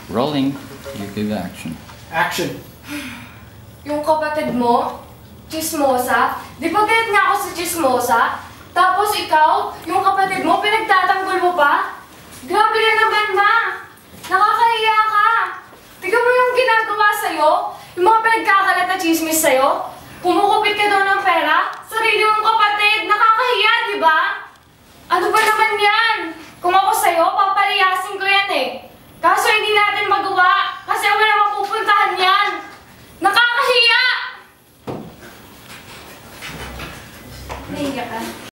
Rolling. You give action. Action. Yung kapatid mo, chismosa. Di ba galit nga ako sa chismosa? Tapos ikaw, yung kapatid mo, pinagtatanggol mo pa? Grabe ka naman, ma! Nakakahiya ka! Tignan mo yung ginagawa sa'yo, yung mga pinagkakalat na chismis sa'yo. Kumukupit ka daw ng pera, sarili mong kapatid, nakakahiya, di ba? Ano ba naman yan? Kung ako sa'yo, papalayasin ko yan eh.